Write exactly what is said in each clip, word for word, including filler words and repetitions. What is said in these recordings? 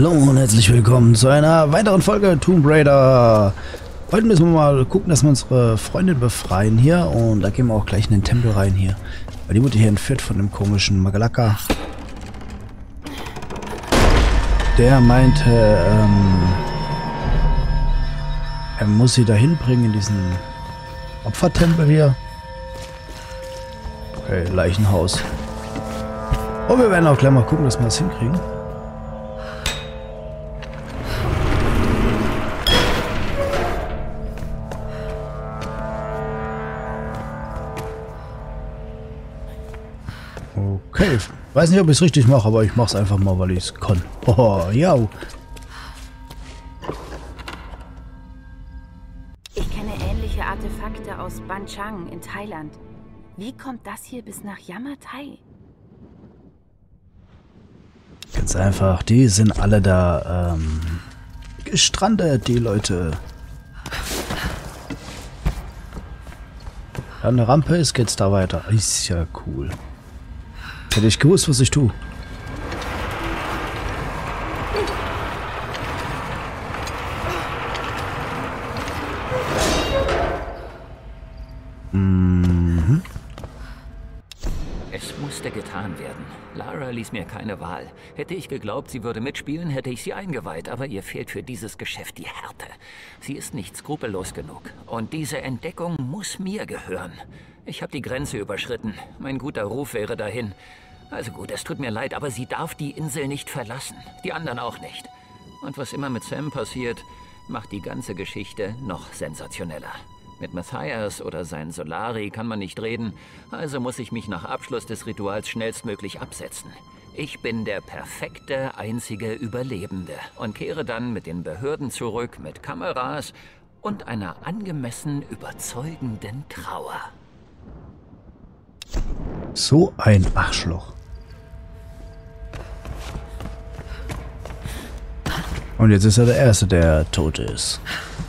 Hallo und herzlich willkommen zu einer weiteren Folge Tomb Raider. Heute müssen wir mal gucken, dass wir unsere Freundin befreien hier. Und da gehen wir auch gleich in den Tempel rein hier. Weil die wurde hier entführt von dem komischen Magalaka. Der meinte, ähm, er muss sie dahin bringen in diesen Opfertempel hier. Okay, Leichenhaus. Und wir werden auch gleich mal gucken, dass wir das hinkriegen. Okay, weiß nicht, ob ich es richtig mache, aber ich mache es einfach mal, weil ich es kann. Oh, ja. Ich kenne ähnliche Artefakte aus Banchang in Thailand. Wie kommt das hier bis nach Yamatai? Ganz einfach, die sind alle da ähm, gestrandet, die Leute. Da eine Rampe ist, geht's da weiter. Ist ja cool. Hätte ich gewusst, was ich tue. Mhm. Es musste getan werden. Lara ließ mir keine Wahl. Hätte ich geglaubt, sie würde mitspielen, hätte ich sie eingeweiht. Aber ihr fehlt für dieses Geschäft die Härte. Sie ist nicht skrupellos genug. Und diese Entdeckung muss mir gehören. Ich habe die Grenze überschritten. Mein guter Ruf wäre dahin. Also gut, es tut mir leid, aber sie darf die Insel nicht verlassen. Die anderen auch nicht. Und was immer mit Sam passiert, macht die ganze Geschichte noch sensationeller. Mit Matthias oder seinen Solari kann man nicht reden, also muss ich mich nach Abschluss des Rituals schnellstmöglich absetzen. Ich bin der perfekte, einzige Überlebende und kehre dann mit den Behörden zurück mit Kameras und einer angemessen überzeugenden Trauer. So ein Arschloch. Und jetzt ist er der Erste, der tot ist.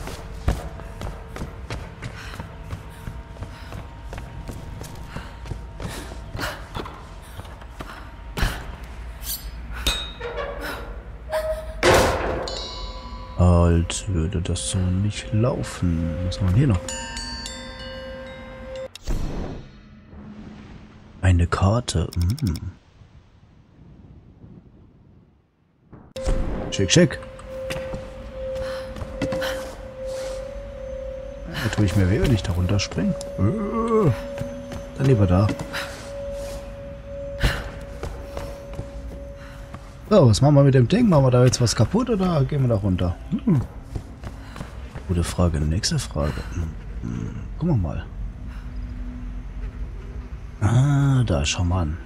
Als würde das so nicht laufen. Was haben wir hier noch? Eine Karte. Mm. Schick, schick. Da tue ich mir weh, wenn ich da runterspringe. Äh, dann lieber da. So, was machen wir mit dem Ding? Machen wir da jetzt was kaputt oder gehen wir da runter? Hm. Gute Frage. Nächste Frage. Hm. Hm. Gucken wir mal. Ah, da, schau mal an.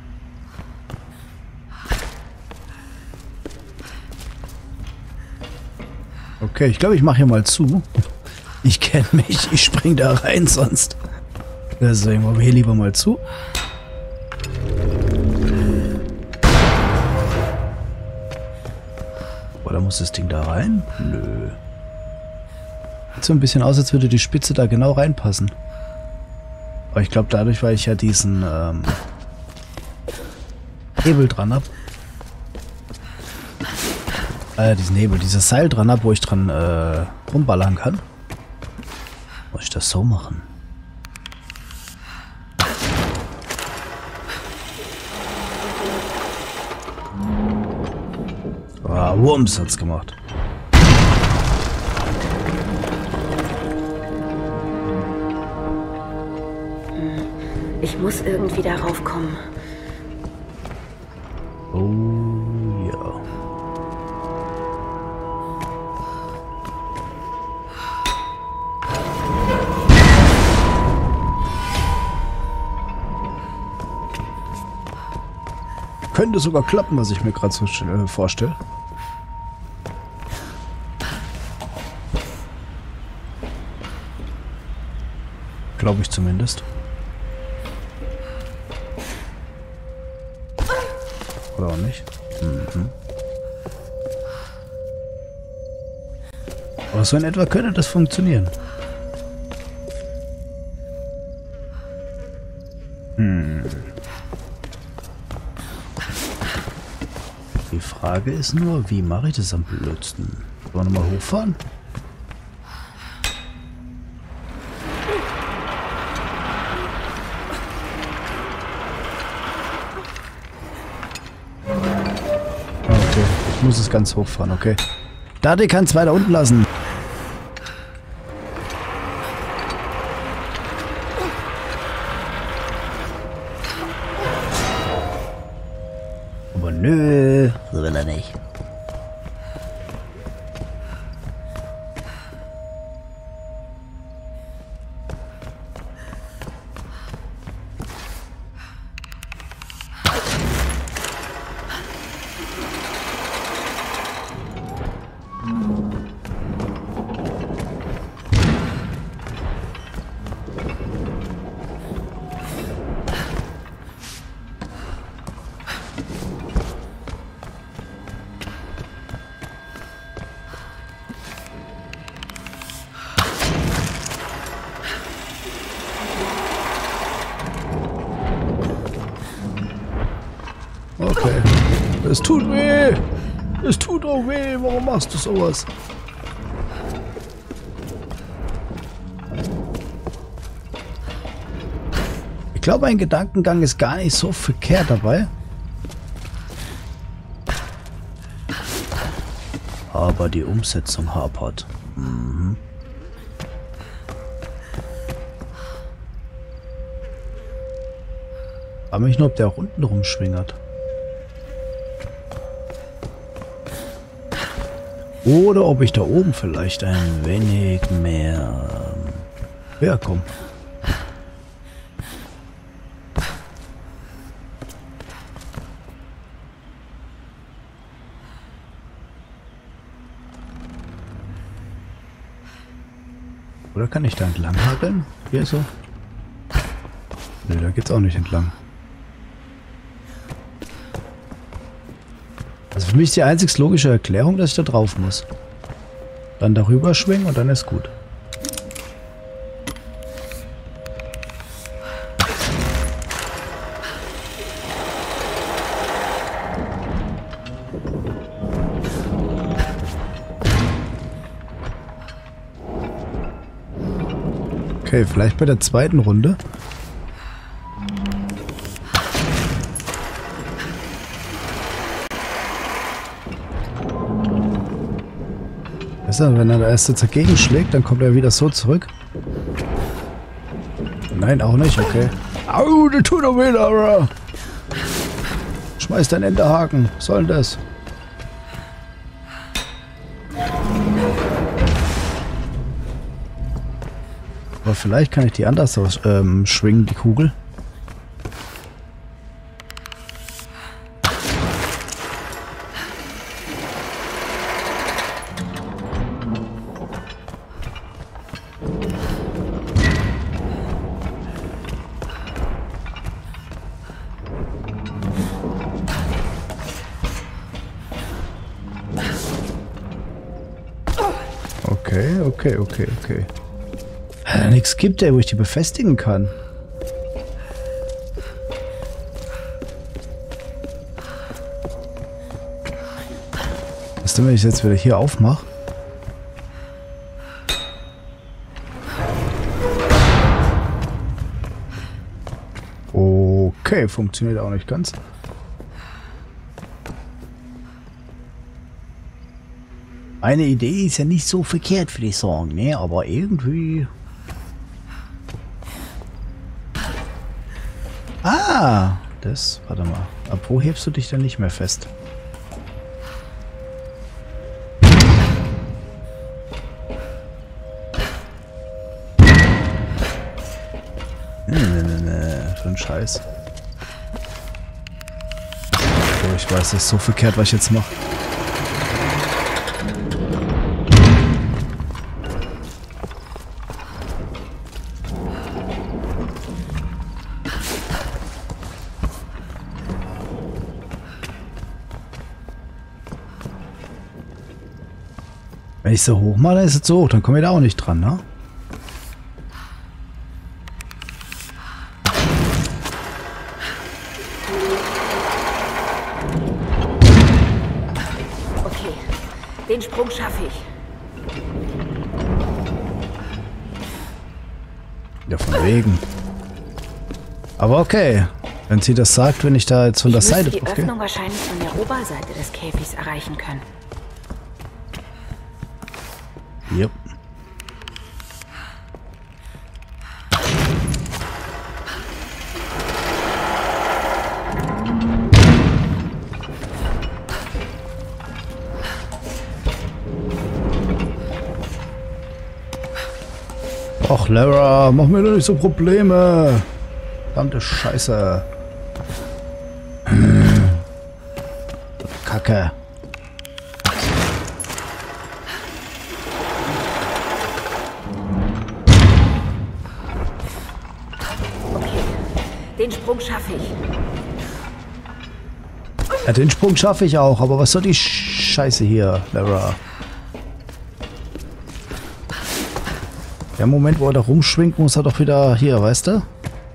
Okay, ich glaube, ich mache hier mal zu. Ich kenne mich, ich spring da rein sonst. Deswegen machen wir hier lieber mal zu. Oder muss das Ding da rein? Nö. Sieht so ein bisschen aus, als würde die Spitze da genau reinpassen. Aber ich glaube, dadurch, weil ich ja diesen ähm, Hebel dran habe. Äh, diesen Hebel, dieses Seil dran habe, wo ich dran äh, rumballern kann. Muss ich das so machen? Ah, Wumms hat's gemacht. Ich muss irgendwie darauf kommen. Oh ja. Könnte sogar klappen, was ich mir gerade so äh, vorstelle. Glaube ich zumindest. Oder auch nicht. Mhm. Aber so in etwa könnte das funktionieren. Hm. Frage ist nur, wie mache ich das am blödsten? Wollen wir nochmal hochfahren? Okay, ich muss es ganz hochfahren, okay. Daddy kann es weiter unten lassen. Aber nö, so will er nicht. Okay. Es tut weh. Es tut auch weh. Warum machst du sowas? Ich glaube, ein Gedankengang ist gar nicht so verkehrt dabei. Aber die Umsetzung hapert. Mhm. Aber nicht nur, ob der auch unten rumschwingert. Oder ob ich da oben vielleicht ein wenig mehr höher komme. Oder kann ich da entlang hageln? Hier so? Ne, da geht's auch nicht entlang. Also für mich ist die einzig logische Erklärung, dass ich da drauf muss. Dann darüber schwingen und dann ist gut. Okay, vielleicht bei der zweiten Runde. Wenn er da erst jetzt dagegen schlägt, dann kommt er wieder so zurück. Nein, auch nicht, okay. Au, der tut doch weh, Lara. Schmeiß dein Enterhaken. Was soll denn das? Aber vielleicht kann ich die anders aus, ähm, schwingen, die Kugel. Okay, okay, okay, okay. Äh, nichts gibt der, wo ich die befestigen kann. Was denn, wenn ich jetzt wieder hier aufmache? Okay, funktioniert auch nicht ganz. Eine Idee ist ja nicht so verkehrt, würde ich sagen, ne? Aber irgendwie... Ah! Das... Warte mal. Ab wo hebst du dich denn nicht mehr fest? Ne, ne, ne, ne. Für einen Scheiß. Oh, ich weiß, das ist so verkehrt, was ich jetzt mache. Wenn ich so hoch mache, dann ist es so hoch. Dann komme ich da auch nicht dran, ne? Den Sprung schaffe ich. Ja, von wegen. Aber okay. Wenn sie das sagt, wenn ich da jetzt von der Seite die drauf gehe. Öffnung wahrscheinlich von der Oberseite des Käfigs erreichen können. Yep. Och, Lara, mach mir doch nicht so Probleme. Verdammte Scheiße. Kacke. Okay, den Sprung schaffe ich. Ja, den Sprung schaffe ich auch, aber was soll die Scheiße hier, Lara? Der Moment, wo er da rumschwingt, muss er doch wieder hier, weißt du?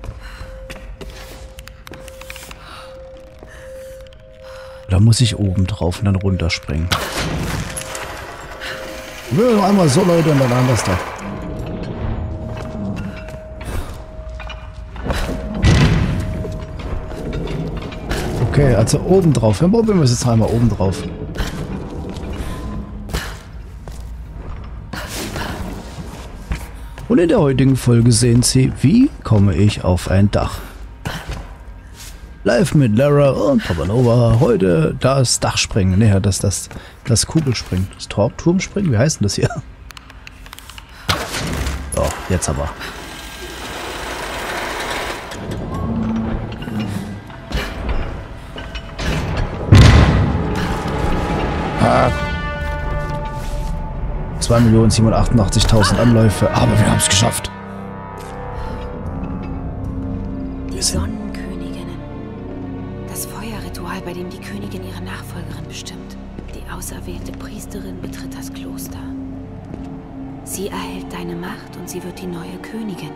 Da muss ich oben drauf und dann runterspringen. Ja, einmal so, Leute, und dann anders da. Okay, also oben drauf. Dann probieren wir es jetzt einmal oben drauf. Und in der heutigen Folge sehen Sie, wie komme ich auf ein Dach. Live mit Lara und Papa Nova. Heute das Dachspringen. Ne, das, das, das Kugelspringen. Das Tor Turmspringen? Wie heißt denn das hier? So, jetzt aber. Ah. zwei Millionen siebenhundertachtundachtzigtausend Anläufe, aber wir haben es geschafft. Die Sonnenköniginnen. Das Feuerritual, bei dem die Königin ihre Nachfolgerin bestimmt. Die auserwählte Priesterin betritt das Kloster. Sie erhält deine Macht und sie wird die neue Königin.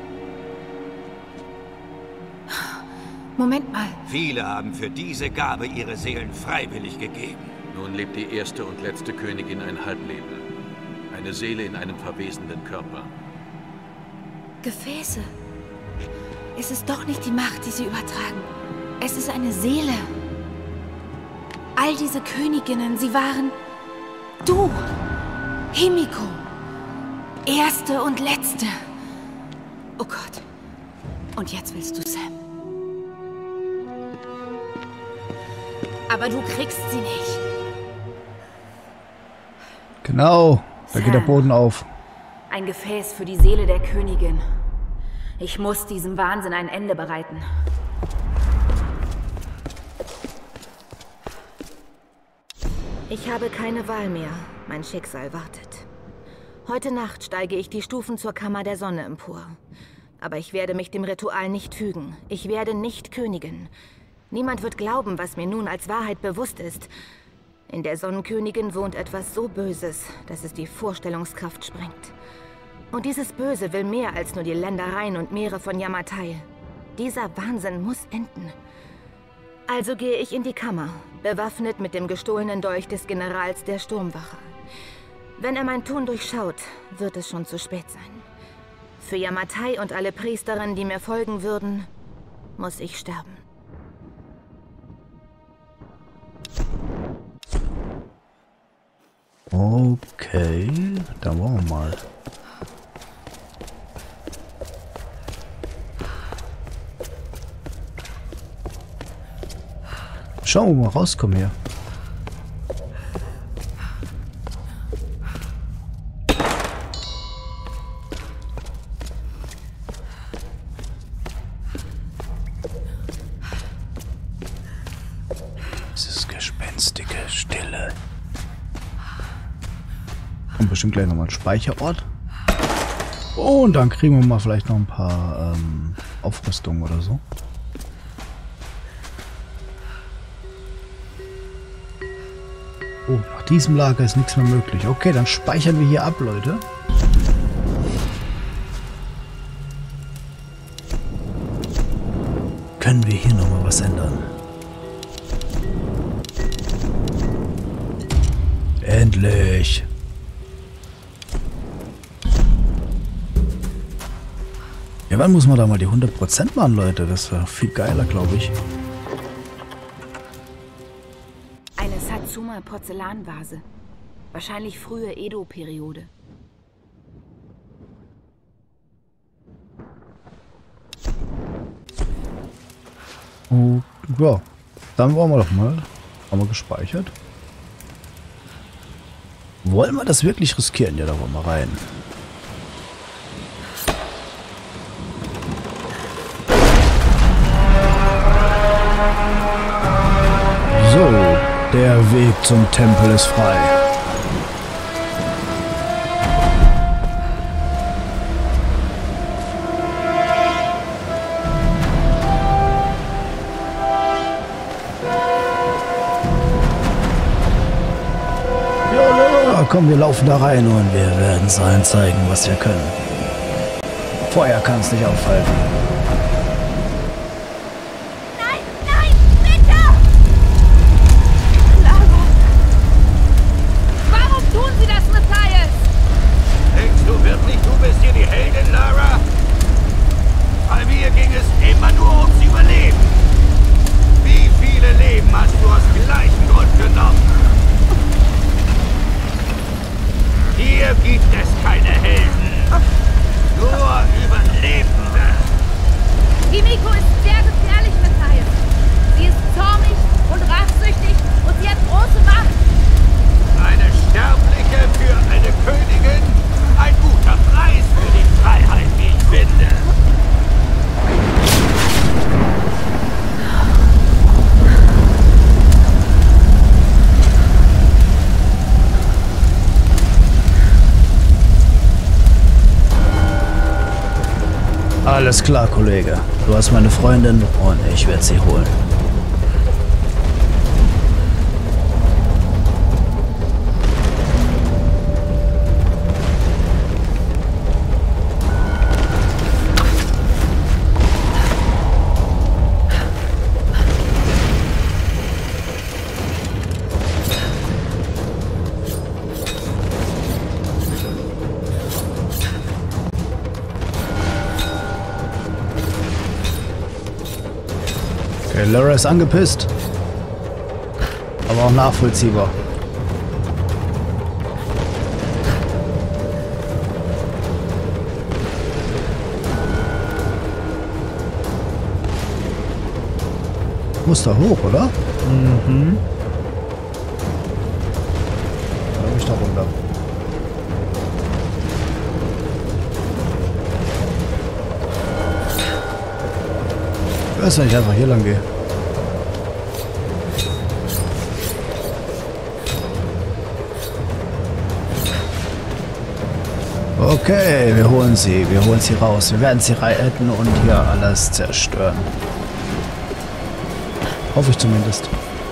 Moment mal. Viele haben für diese Gabe ihre Seelen freiwillig gegeben. Nun lebt die erste und letzte Königin ein Halbleben. Eine Seele in einem verwesenden Körper. Gefäße. Es ist doch nicht die Macht, die sie übertragen. Es ist eine Seele. All diese Königinnen, sie waren du, Himiko. Erste und letzte. Oh Gott. Und jetzt willst du Sam. Aber du kriegst sie nicht. Genau. Da Sam. geht der Boden auf. Ein Gefäß für die Seele der Königin. Ich muss diesem Wahnsinn ein Ende bereiten. Ich habe keine Wahl mehr. Mein Schicksal wartet. Heute Nacht steige ich die Stufen zur Kammer der Sonne empor. Aber ich werde mich dem Ritual nicht fügen. Ich werde nicht Königin. Niemand wird glauben, was mir nun als Wahrheit bewusst ist. In der Sonnenkönigin wohnt etwas so Böses, dass es die Vorstellungskraft sprengt. Und dieses Böse will mehr als nur die Ländereien und Meere von Yamatai. Dieser Wahnsinn muss enden. Also gehe ich in die Kammer, bewaffnet mit dem gestohlenen Dolch des Generals der Sturmwache. Wenn er mein Tun durchschaut, wird es schon zu spät sein. Für Yamatai und alle Priesterinnen, die mir folgen würden, muss ich sterben. Okay, dann wollen wir mal. Schauen wir mal rauskommen hier. Dieses gespenstige Stille. Und bestimmt gleich nochmal ein Speicherort. Und dann kriegen wir mal vielleicht noch ein paar ähm, Aufrüstungen oder so. Oh, nach diesem Lager ist nichts mehr möglich. Okay, dann speichern wir hier ab, Leute. Können wir hier nochmal was ändern? Endlich. Ja, wann muss man da mal die hundert Prozent machen, Leute? Das wäre viel geiler, glaube ich. Eine Satsuma-Porzellanvase. Wahrscheinlich frühe Edo-Periode. Oh, ja, dann wollen wir doch mal. Haben wir gespeichert. Wollen wir das wirklich riskieren? Ja, da wollen wir rein. So, der Weg zum Tempel ist frei. Ja, komm, wir laufen da rein und wir werden es allen zeigen, was wir können. Feuer kann es nicht aufhalten. Alles klar, Kollege. Du hast meine Freundin und ich werde sie holen. Okay, Lara ist angepisst. Aber auch nachvollziehbar. Muss da hoch, oder? Mhm. Dann bin ich da runter. Ich weiß, wenn ich einfach hier lang gehe. Okay, wir holen sie. Wir holen sie raus. Wir werden sie retten und hier alles zerstören. Hoffe ich zumindest.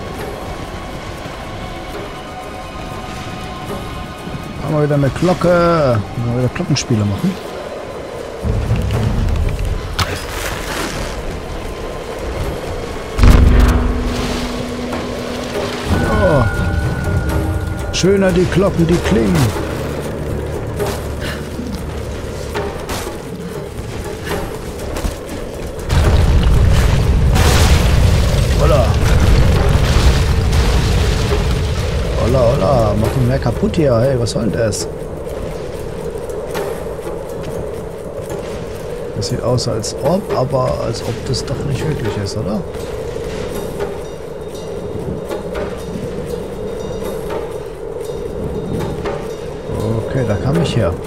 Haben wir wieder eine Glocke. Haben wir wieder Glockenspiele machen. Oh. Schöner die Glocken, die klingen. Holla, holla, machen mehr kaputt hier. Hey, was soll denn das? Das sieht aus als ob, aber als ob das doch nicht wirklich ist, oder? Okay, da kam ich her.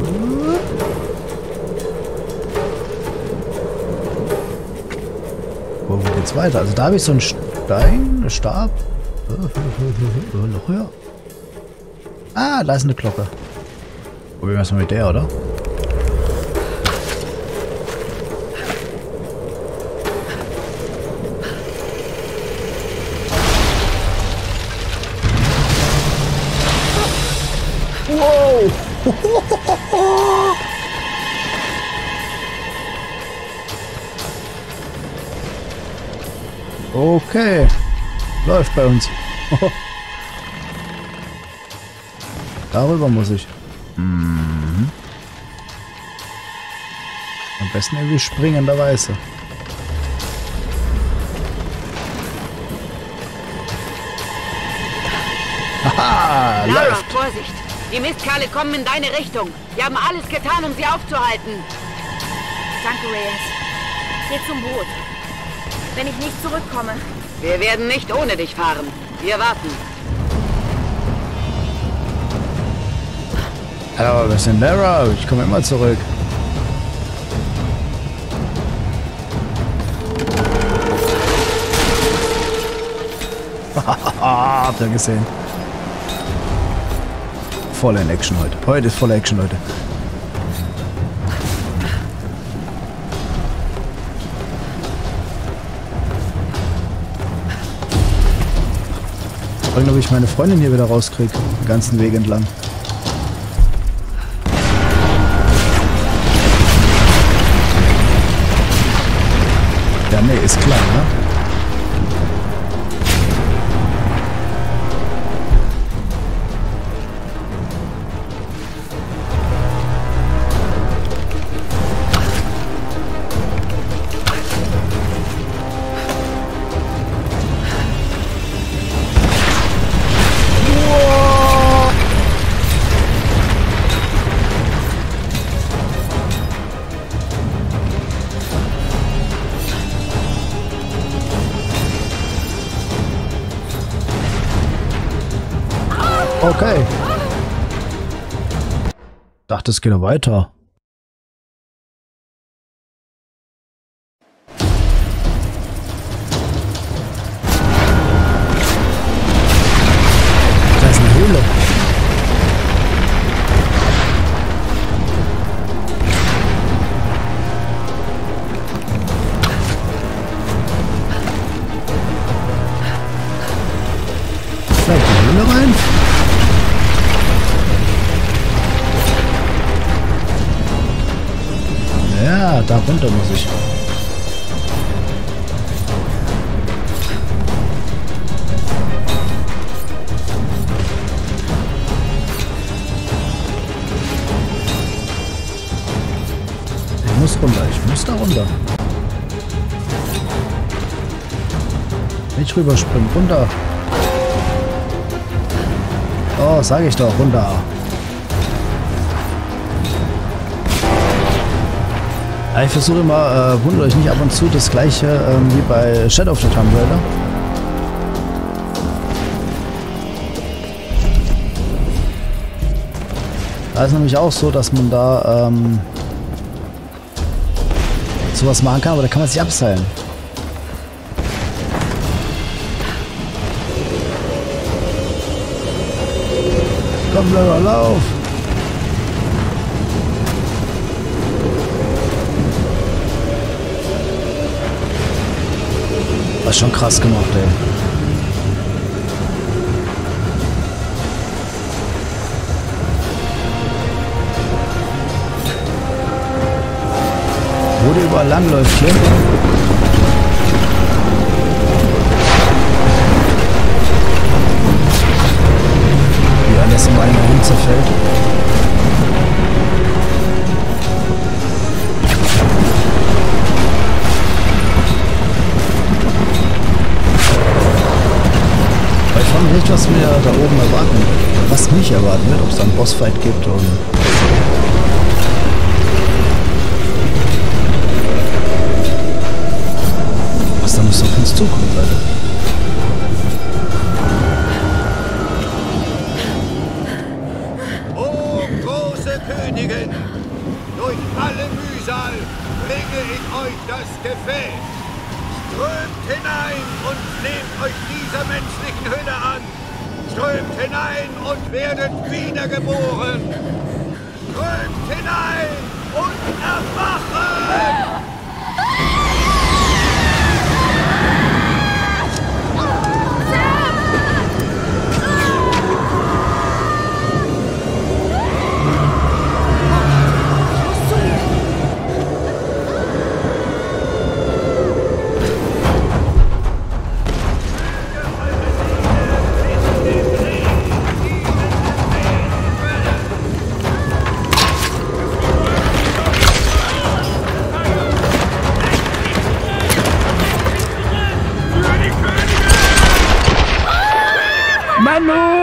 Wo geht's weiter? Also da habe ich so einen Stein, einen Stab. Noch höher. Ah, da ist eine Glocke. Probieren wir es mal mit der, oder? Wow! Okay. Läuft bei uns. Darüber muss ich. Mhm. Am besten irgendwie springenderweise. Haha, Lara, läuft. Vorsicht! Die Mistkerle kommen in deine Richtung. Wir haben alles getan, um sie aufzuhalten. Danke, Reyes. Geh zum Boot. Wenn ich nicht zurückkomme. Wir werden nicht ohne dich fahren. Wir warten. Hallo, was ist denn Lara? Ich komme immer zurück. Haha, habt ihr gesehen? Voll in Action heute. Heute ist voll Action, Leute. Ich frage, ob ich meine Freundin hier wieder rauskriege. Den ganzen Weg entlang. Ja, nee, ist klar, ne? Okay. Dachte, es geht noch weiter. Da ist eine Höhle. Vielleicht die Höhle rein? Ja, da runter muss ich. Ich muss runter, ich muss da runter. Nicht rüberspringen, runter. Oh, sage ich doch, runter. Ich versuche immer, äh, wundert euch nicht ab und zu, das gleiche ähm, wie bei Shadow of the Tomb Raider. Da ist nämlich auch so, dass man da ähm, sowas machen kann, aber da kann man sich abseilen. Komm, Lara, lauf! Das ist schon krass gemacht, ey. Wo der überall langläuft hier. Wie alles in meiner Hand zerfällt. Ich frage mich nicht, was wir da oben erwarten. Was mich erwarten wird, ob es da einen Bossfight gibt und... was da noch so auf uns zukommt, Leute. O große Königin, durch alle Mühsal bringe ich euch das Gefäß. Strömt hinein und nehmt euch dieser menschlichen Hülle an. Strömt hinein und werdet wiedergeboren. Strömt hinein und erwachen!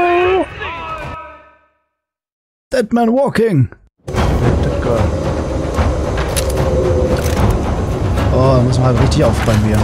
Dead Man Walking. Dead Girl. Oh, da muss man halt richtig aufräumen hier.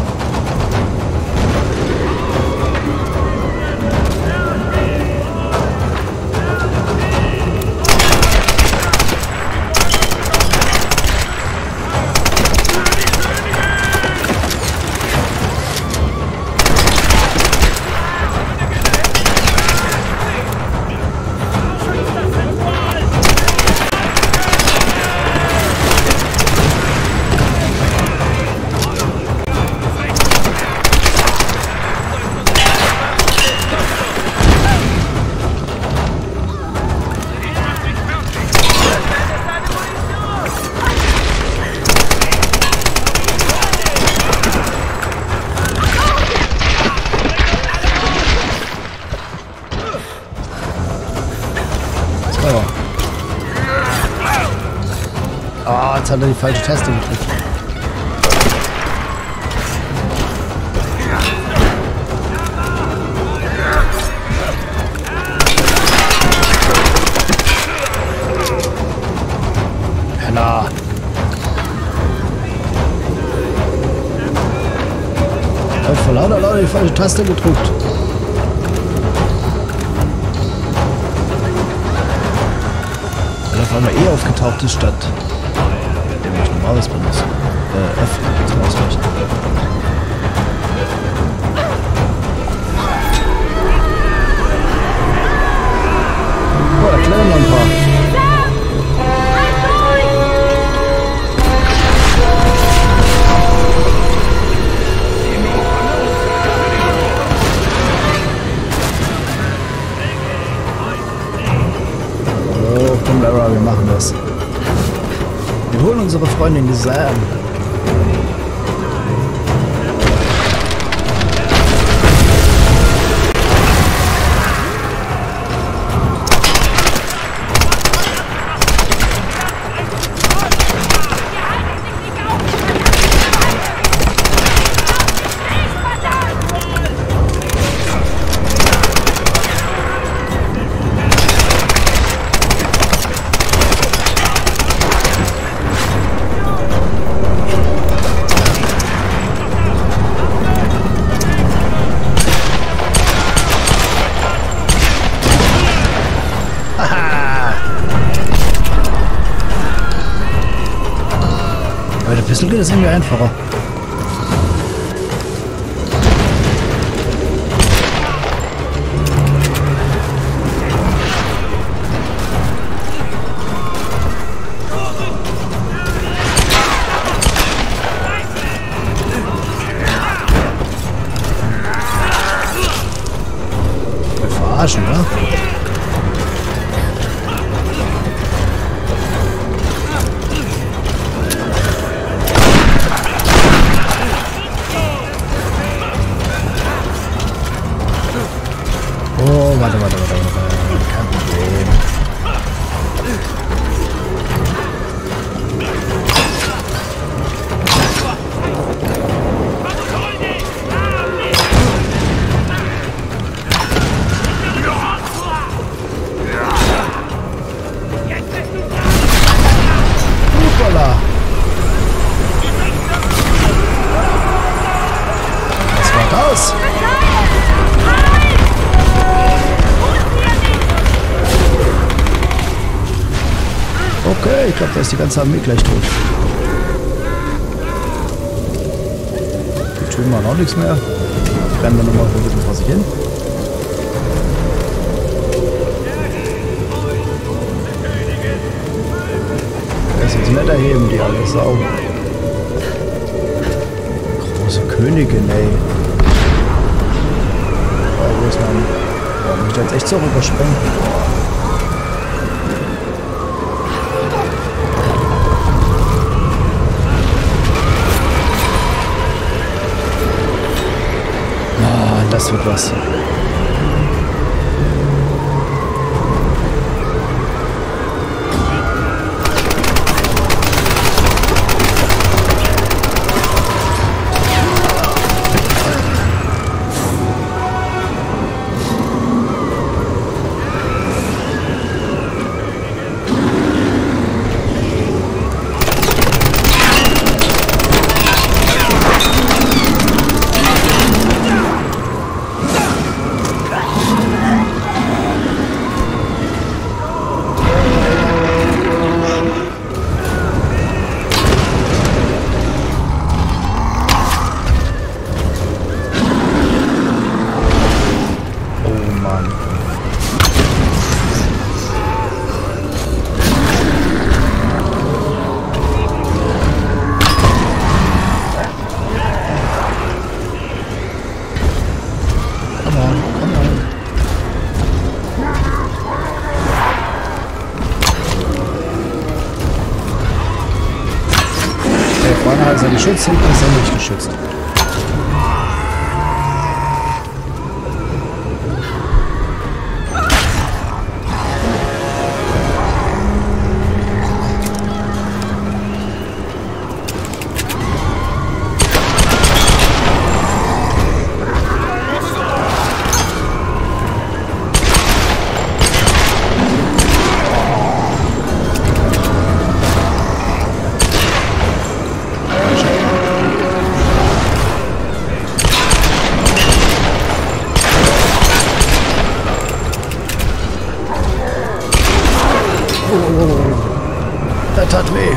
Ah, jetzt hat er die falsche Taste gedrückt. Penner. Er hat vor lauter Leute die falsche Taste gedrückt. Weil auf einmal eh aufgetaucht ist statt dem ich normales benutze. Äh, F zum Ausweichen. Oh, da klettern noch ein paar. Oh, komm Lara, wir machen das. Wir holen unsere Freundin die Sam. Bei der Pistole geht das irgendwie einfacher. Wir verarschen, oder? Oh, warte, warte, warte, warte. Kein Problem. Hoppala. Was war das? Okay, ich glaube, da ist die ganze Armee gleich tot. Die tun wir auch nichts mehr. Rennen wir nochmal ein bisschen vor sich hin. Das ist nicht erheben, die alle Sau. Große Königin, ey. Oh, wo ist mein... Oh, muss ich jetzt echt so rüberspringen? Das wird was. vorne ist er geschützt, hinten ist er nicht geschützt. Das tat weh.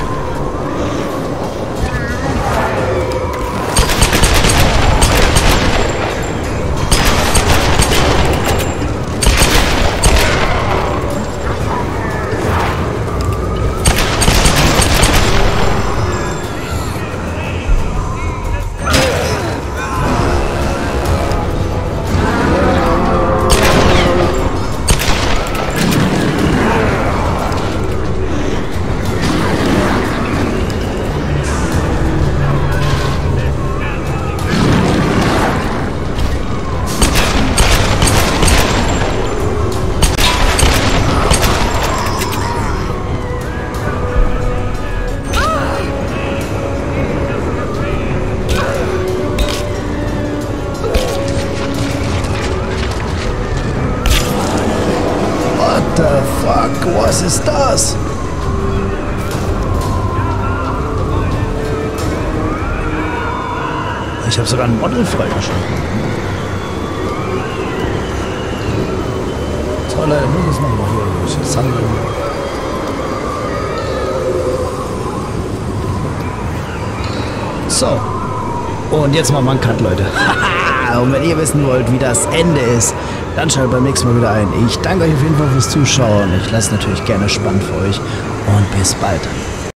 Was ist das? Ich habe sogar ein Model freigeschaltet. So, Leute, muss es nochmal hier durch. Sammeln. So. Und jetzt mal Mankant, Leute. Und wenn ihr wissen wollt, wie das Ende ist, dann schaltet beim nächsten Mal wieder ein. Ich danke euch auf jeden Fall fürs Zuschauen. Ich lasse natürlich gerne spannend für euch. Und bis bald.